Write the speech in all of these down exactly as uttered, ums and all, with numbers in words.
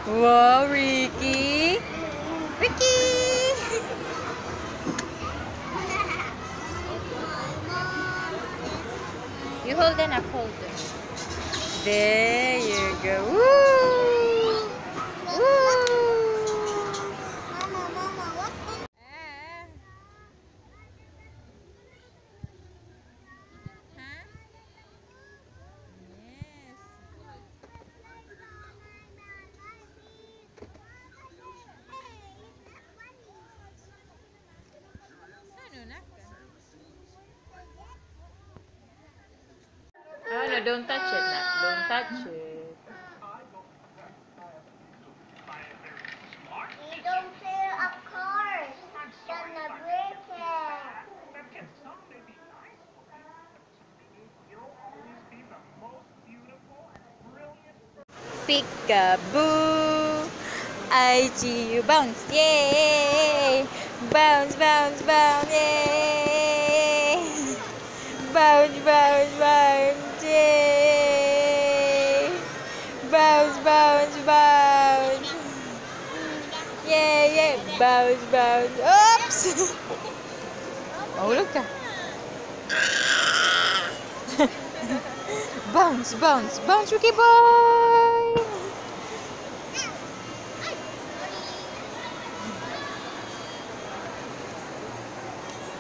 Wow, Ricky. Ricky. You hold it up, hold it. There you go. Woo! Woo! Ah. Huh? Yes. Ano na? Oh no, don't touch it, Nak. Don't touch it. You don't play a car. Gonna break it. Peekaboo. I see you bounce. Yay! Bounce, bounce, bounce. Yay! Bounce, bounce, bounce. Yay! Bounce, bounce, bounce. Yay, yay. Bounce, bounce. Oops! Mahulog ka. Bounce, bounce, bounce, Ricky boy!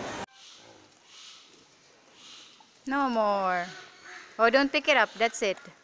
No more. Oh, don't pick it up. That's it.